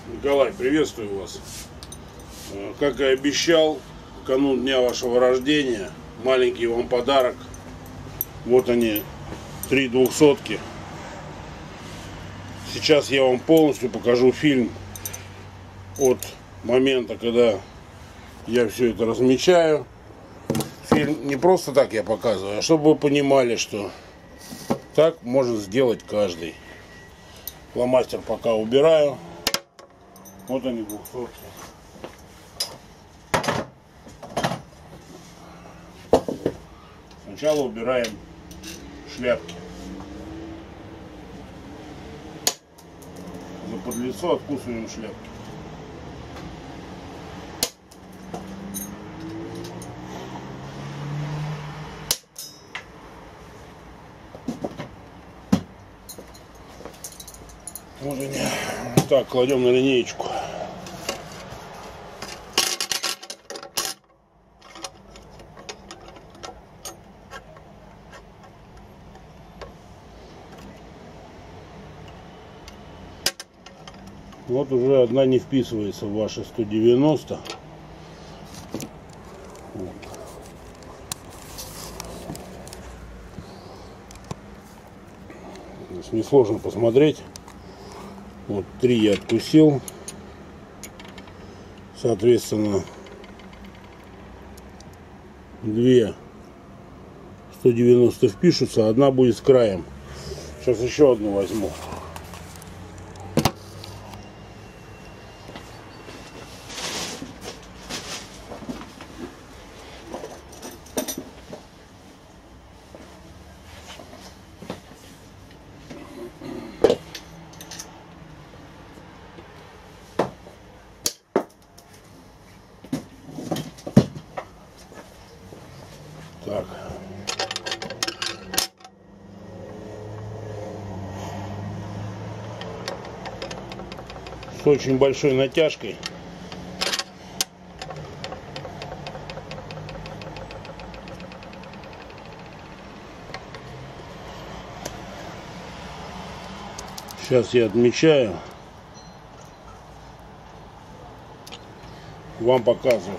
Николай, приветствую вас. Как и обещал, в канун дня вашего рождения маленький вам подарок. Вот они, 3 200-ки. Сейчас я вам полностью покажу фильм от момента, когда я все это размечаю. Фильм не просто так я показываю, а чтобы вы понимали, что так может сделать каждый. Фломастер пока убираю. Вот они, 200-ки. Сначала убираем шляпки. За подлицо откусываем шляпки. Вот они. Так, кладем на линеечку. Вот уже одна не вписывается в ваши 190. Вот. Здесь несложно посмотреть. Вот 3 я откусил. Соответственно, 2 190 впишутся, одна будет с краем. Сейчас еще одну возьму. Так. С очень большой натяжкой. Сейчас я отмечаю. Вам показываю.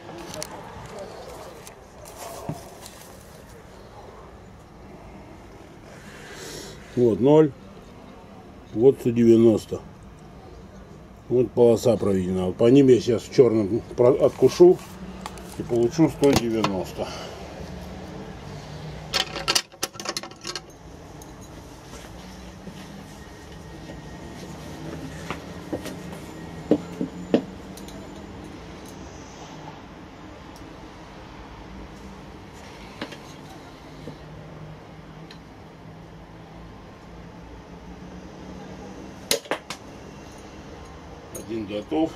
Вот 0, вот 190. Вот полоса проведена. Вот по ним я сейчас в черном откушу и получу 190. Один готов.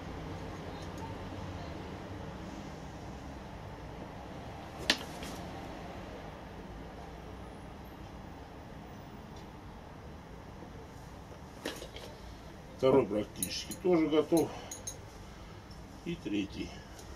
Второй практически тоже готов. И третий.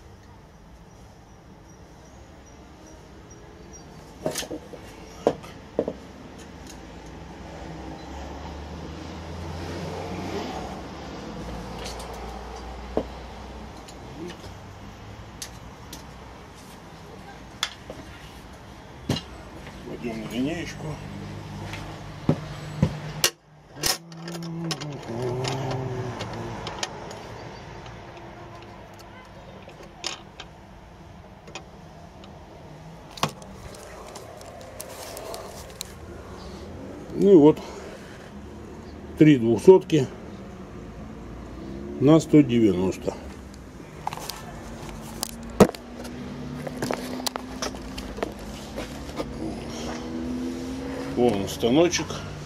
Кладем на линеечку. Ну и вот 3 200-ки на 190. Вон станочек.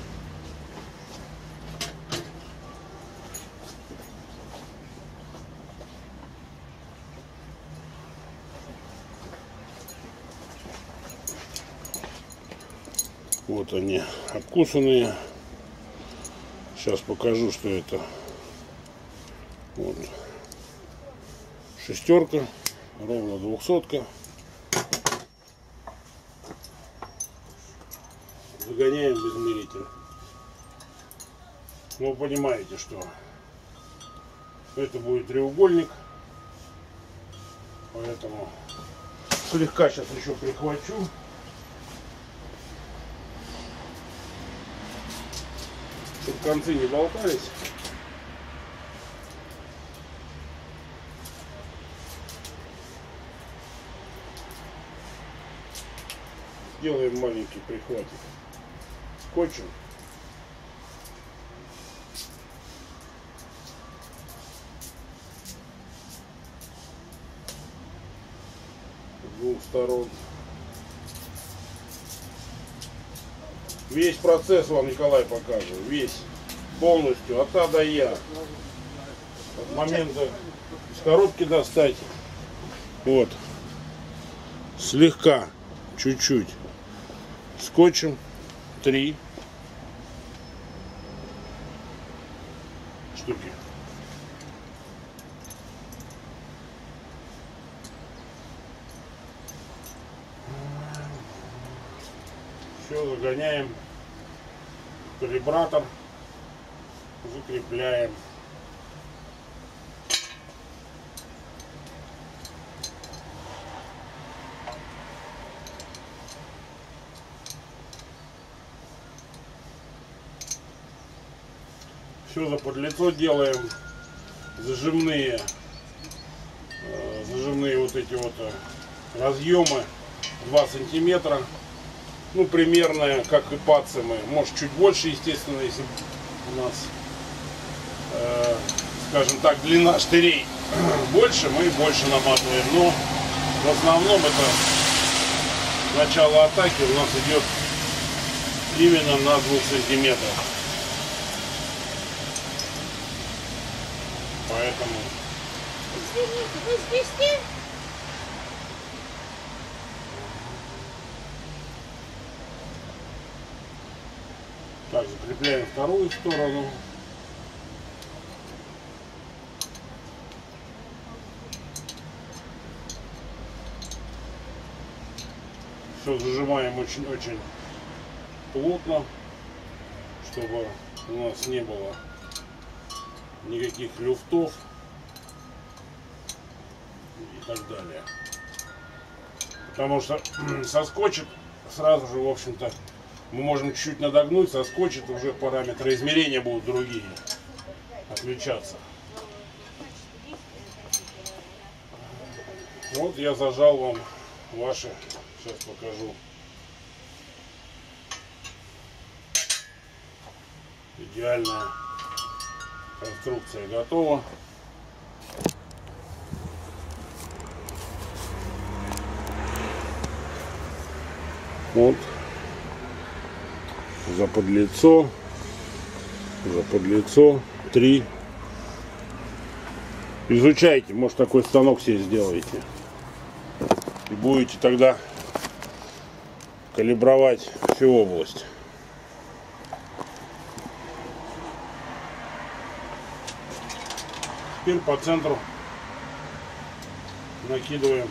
Вот они откусанные. Сейчас покажу, что это. Вот. Шестерка, ровно 200-ка. Загоняем в измеритель. Вы понимаете, что Это будет треугольник. Поэтому слегка сейчас еще прихвачу. Чтобы концы не болтались. Делаем маленький прихватик скотчем. С двух сторон. Весь процесс вам Николай покажет. Весь. Полностью. От А до Я. От момента из коробки достать. Вот. Слегка. Чуть-чуть. Скотчем 3 штуки. Все, загоняем в калибратор, закрепляем. Все заподлицо делаем, зажимные вот эти вот разъемы 2 сантиметра, ну примерно как и пацаны, может чуть больше, естественно, если у нас скажем так, длина штырей больше, мы больше наматываем, но в основном это начало атаки у нас идет именно на 2 сантиметрах. Поэтому... Извините, вы здесь не? Так, закрепляем вторую сторону. Все зажимаем очень-очень плотно, чтобы у нас не было никаких люфтов и так далее. Потому что соскочит сразу же, в общем-то, мы можем чуть-чуть надогнуть, соскочит, уже параметры измерения будут другие, отличаться. Вот я зажал вам ваши, сейчас покажу. Идеальная конструкция готова. Вот. Заподлицо. 3. Изучайте, может такой станок себе сделаете. И будете тогда калибровать всю область. Теперь по центру накидываем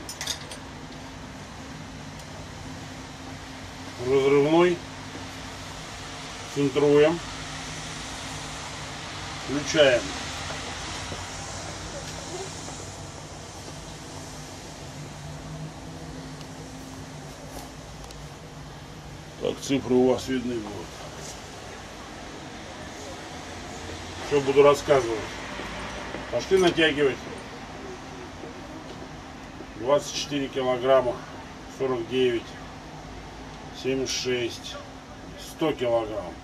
разрывной, центруем, включаем. Так, цифры у вас видны будут. Все буду рассказывать. Пошли натягивать. 24 килограмма, 49, 76, 100 килограмм,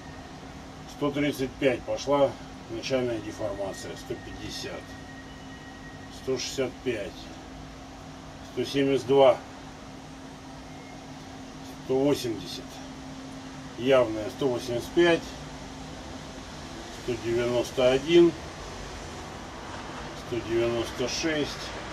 135, пошла начальная деформация, 150, 165, 172, 180, явная 185, 191, 196.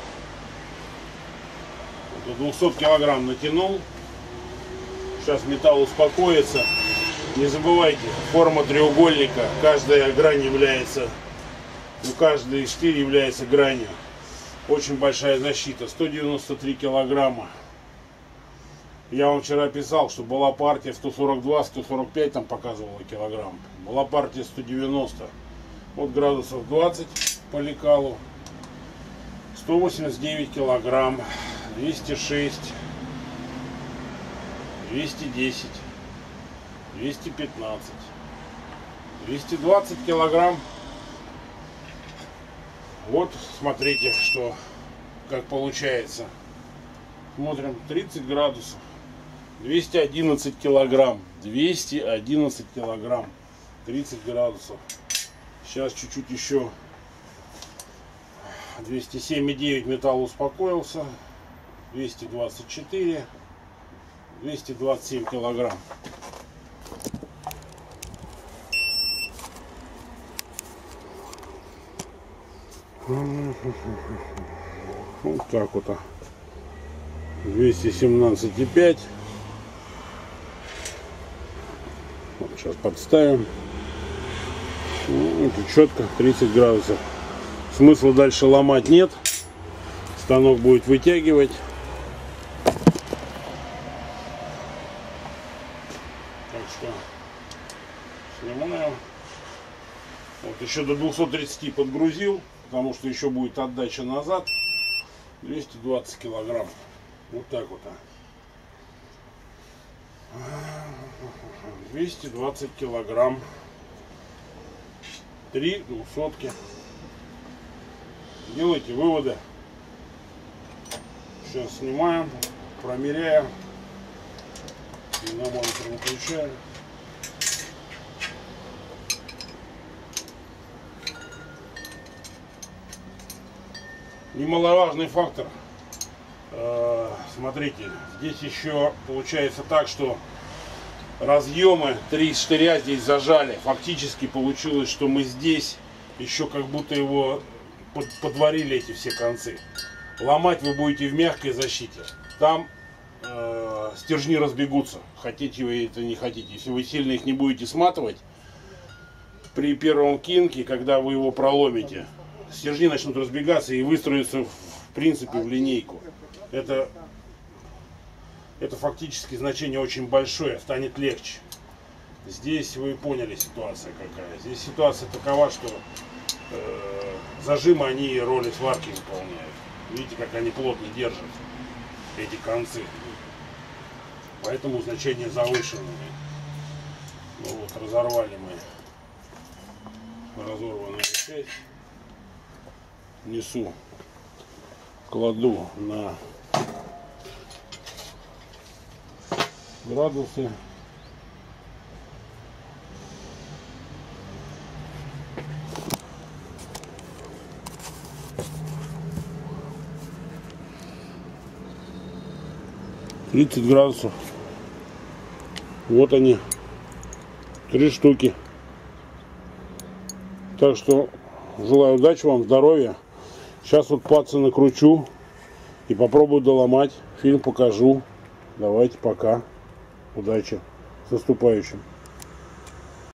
До 200 килограмм натянул. Сейчас металл успокоится. Не забывайте, форма треугольника. Каждая грань является, каждый штырь является гранью. Очень большая защита. 193 килограмма. Я вам вчера писал, что была партия 142-145, там показывала килограмм. Была партия 190. Вот градусов 20 по лекалу. 189 килограмм, 206, 210, 215, 220 килограмм. Вот, смотрите, что, как получается. Смотрим, 30 градусов, 211 килограмм, 211 килограмм, 30 градусов. Сейчас чуть-чуть еще. 207,9 металл успокоился. 224, 227 килограмм. Вот так вот. 217,5. Вот сейчас подставим. Это четко 30 градусов. Смысла дальше ломать нет. Станок будет вытягивать. Так что снимаем. Вот еще до 230 подгрузил, потому что еще будет отдача назад. 220 килограмм. Вот так вот. 220 килограмм. 3 двухсотки. Делайте выводы. Сейчас снимаем, промеряем. И на монитор выключаем. Немаловажный фактор. Смотрите, здесь еще получается так, что разъемы 3 штыря здесь зажали. Фактически получилось, что мы здесь еще как будто его подварили, эти все концы. Ломать вы будете в мягкой защите. Там стержни разбегутся. Хотите вы это, не хотите. Если вы сильно их не будете сматывать, при первом кинке, когда вы его проломите, стержни начнут разбегаться и выстроиться в принципе в линейку. Это фактически значение очень большое, станет легче. Здесь вы поняли ситуация какая. Здесь ситуация такова, что зажимы, они роли сварки выполняют. Видите, как они плотно держат эти концы. Поэтому значение завышенное. Ну вот, разорвали мы разорванную часть. Несу, кладу на градусы. $30 градусов. Вот они, 3 штуки. Так что желаю удачи вам, здоровья. Сейчас вот пальцы накручу и попробую доломать. Фильм покажу. Давайте, пока. Удачи. С наступающим.